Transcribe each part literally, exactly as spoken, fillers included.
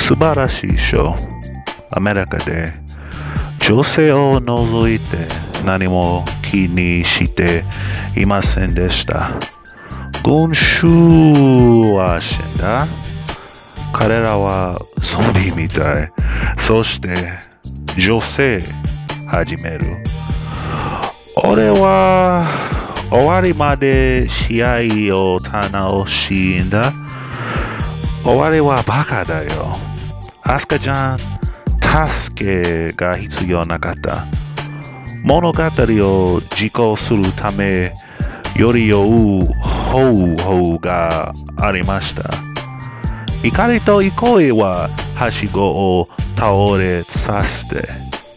素晴らしいショー。アメリカで女性を除いて何も気にしていませんでした。群衆は死んだ。彼らはゾンビみたい。そして女性始める。俺は終わりまで試合を楽しんだ。終わりはバカだよ。アスカちゃん、助けが必要なかった。物語を実行するため、より良い方法がありました。怒りと勢いははしごを倒れさせて。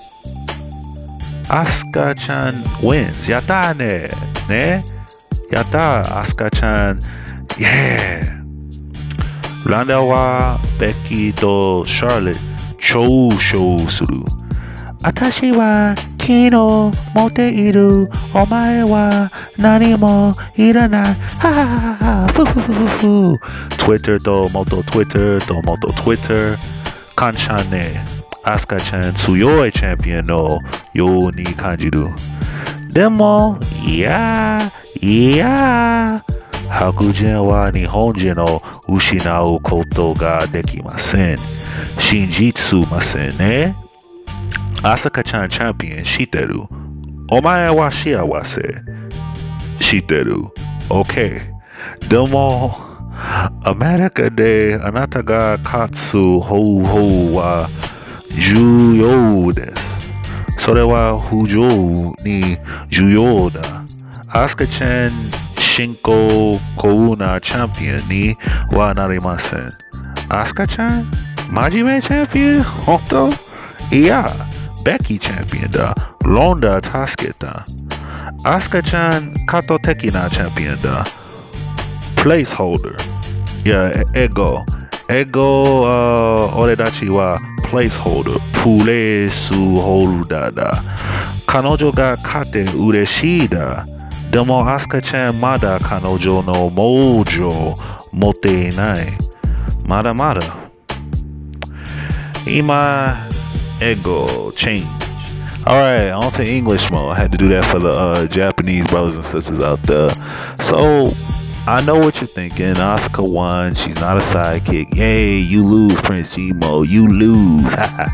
アスカちゃん wins。やったね。ね。やった、アスカちゃん。イェー。ランダはベッキーとシャーレット嘲笑する。私は昨日持っている。お前は何もいらない。はははは。ふふふふふ。Twitter と元 Twitter と元 Twitter。感謝ね。アスカちゃん強いチャンピオンのように感じる。でも、いや、いや、白人は日本人を失うことができません。信じすませんね。アスカちゃんチャンピオン知ってる。お前は幸せ。知ってる。OK。でも、アメリカであなたが勝つ方法は重要です。それは非常に重要だ。アスカちゃん、深刻なチャンピオンにはなりません。アスカちゃん、真面目チャンピオン本当？いや、ベッキーチャンピオンだ。ロンダ助けた。アスカちゃん、過渡的なチャンピオンだ。プレイスホルダー。いや、エゴ。エゴ、俺たちはプレイスホルダー。プレイスホルダーだ。彼女が勝って嬉しいだ。でも、アスカちゃんまだ彼女のモージョ持っていない。まだまだ。今、ego change. All right, on to English mode. I had to do that for the uh, Japanese brothers and sisters out there. So, I know what you're thinking. Asuka won. She's not a sidekick. Yay, you lose, Prince Gmo. You lose.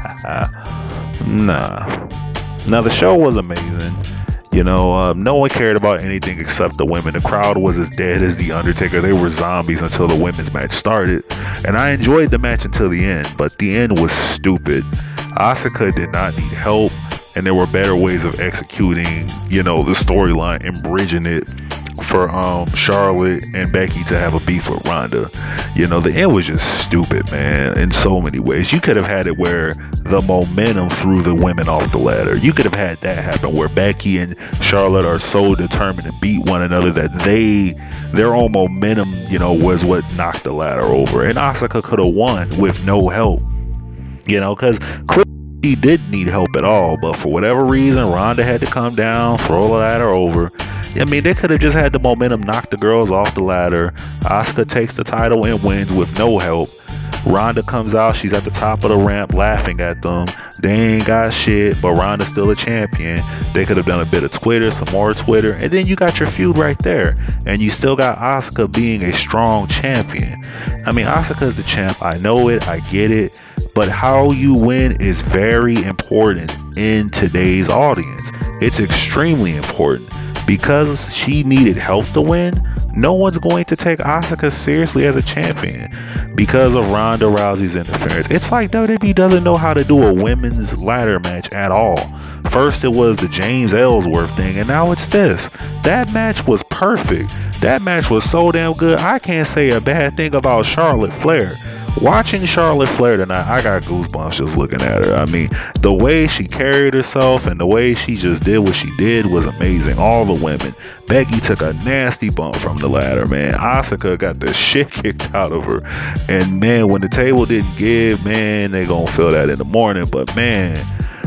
Nah. Now, the show was amazing. You know, um, no one cared about anything except the women. The crowd was as dead as The Undertaker. They were zombies until the women's match started. And I enjoyed the match until the end, but the end was stupid. Asuka did not need help, and there were better ways of executing, you know, the storyline and bridging it for um, Charlotte and Becky to have a beef with Ronda. You know, the end was just stupid, man, in so many ways. You could have had it where the momentum threw the women off the ladder. You could have had that happen where Becky and Charlotte are so determined to beat one another that they, their own momentum, you know, was what knocked the ladder over. And Asuka could have won with no help, you know, because she didn't need help at all. But for whatever reason, Ronda had to come down, throw the ladder over. I mean, they could have just had the momentum knock the girls off the ladder. Asuka takes the title and wins with no help. Ronda comes out. She's at the top of the ramp laughing at them. They ain't got shit, but Ronda's still a champion. They could have done a bit of Twitter, some more Twitter, and then you got your feud right there. And you still got Asuka being a strong champion. I mean, Asuka's the champ. I know it. I get it. But how you win is very important in today's audience. It's extremely important. Because she needed help to win, no one's going to take Asuka seriously as a champion because of Ronda Rousey's interference. It's like W W E doesn't know how to do a women's ladder match at all. First it was the James Ellsworth thing, and now it's this. That match was perfect. That match was so damn good. I can't say a bad thing about Charlotte Flair. Watching Charlotte Flair tonight, I got goosebumps just looking at her. I mean, the way she carried herself and the way she just did what she did was amazing. All the women. Becky took a nasty bump from the ladder, man. Asuka got the shit kicked out of her. And man, when the table didn't give, man, they gonna feel that in the morning. But man,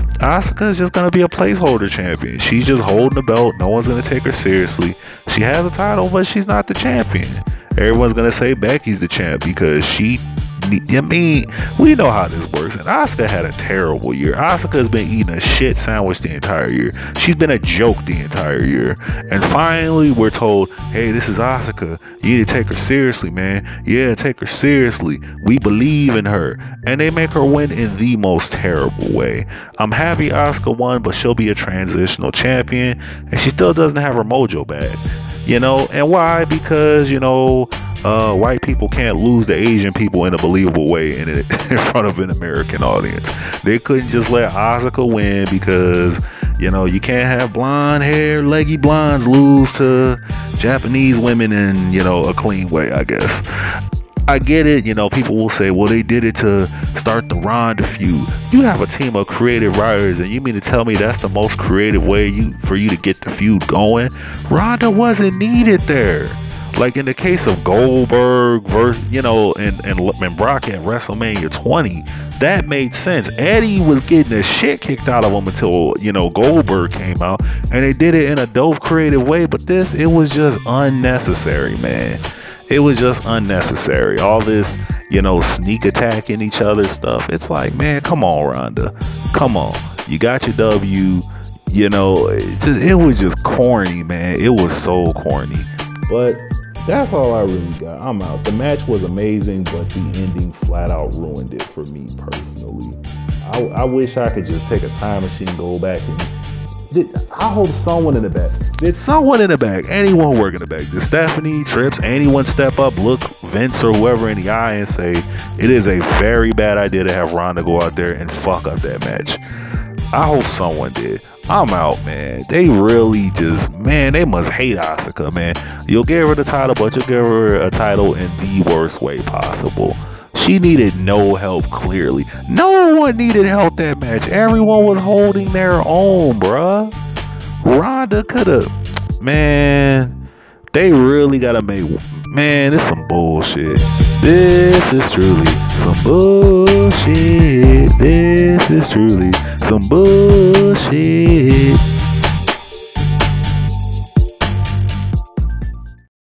Asuka is just gonna be a placeholder champion. She's just holding the belt. No one's gonna take her seriously. She has a title, but she's not the champion. Everyone's gonna say Becky's the champ because she I mean, we know how this works. And Asuka had a terrible year. Asuka's been eating a shit sandwich the entire year. She's been a joke the entire year. And finally, we're told, hey, this is Asuka. You need to take her seriously, man. Yeah, take her seriously. We believe in her. And they make her win in the most terrible way. I'm happy Asuka won, but she'll be a transitional champion. And she still doesn't have her mojo back. You know, and why? Because, you know, uh, white people can't lose to Asian people in a believable way in, it, in front of an American audience. They couldn't just let Asuka win because, you know, you can't have blonde hair, leggy blondes lose to Japanese women in, you know, a clean way, I guess. I get it, you know, people will say, well, they did it to start the Ronda feud. You have a team of creative writers, and you mean to tell me that's the most creative way you for you to get the feud going? Ronda wasn't needed there. Like in the case of Goldberg versus, you know, and, and, and Brock at WrestleMania twenty, that made sense. Eddie was getting the shit kicked out of him until, you know, Goldberg came out, and they did it in a dope, creative way, but this, it was just unnecessary, man. It was just unnecessary. All this, you know, sneak attacking each other stuff. It's like, man, come on, Ronda. Come on. You got your W. You know, it, just, it was just corny, man. It was so corny. But that's all I really got. I'm out. The match was amazing, but the ending flat out ruined it for me personally. I, I wish I could just take a time machine and go back and... Did, I hope someone in the back. Did someone in the back, anyone work in the back, did Stephanie, Trips, anyone step up, look Vince or whoever in the eye and say, it is a very bad idea to have Ronda go out there and fuck up that match? I hope someone did. I'm out, man. They really just, man, they must hate Asuka, man. You'll give her the title, but you'll give her a title in the worst way possible. She needed no help, clearly. No one needed help that match. Everyone was holding their own, bruh. Ronda could have... Man, they really got to make... Man, this is some bullshit. This is truly some bullshit. This is truly some bullshit.